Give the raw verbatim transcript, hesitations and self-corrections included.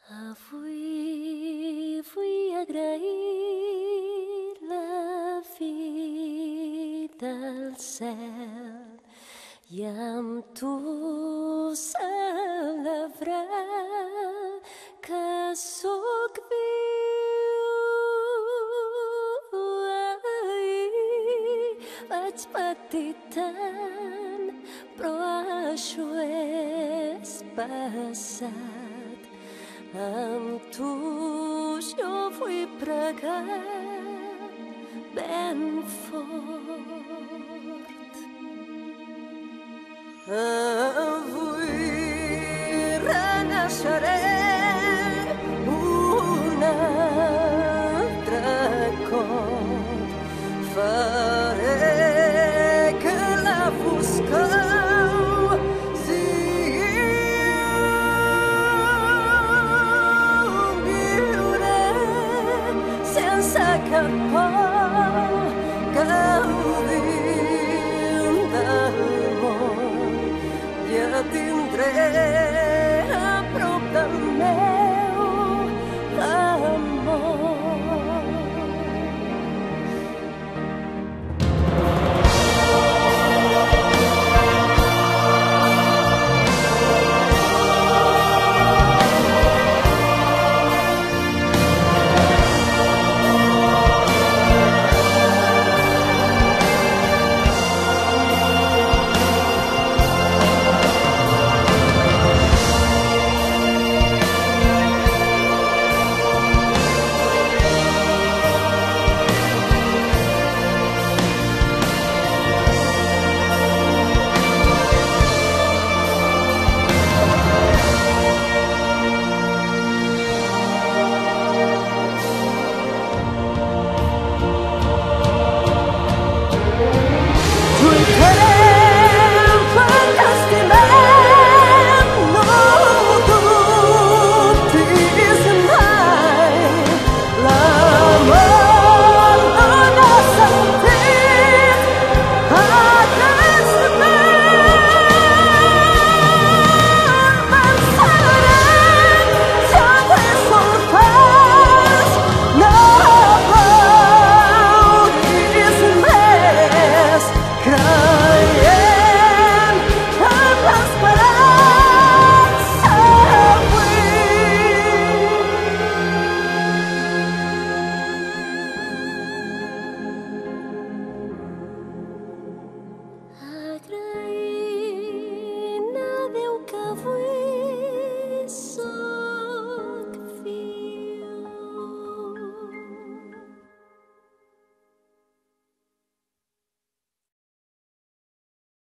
Avui vull agrair la vida al cel i amb tu celebrar que sóc viu. Ahir vaig patir tant, però això és passat. Amb tu jo vull pregar ben fort. Avui renaixeré un altre cop. Faré que la foscor cap por, gaudint del món, ja tindré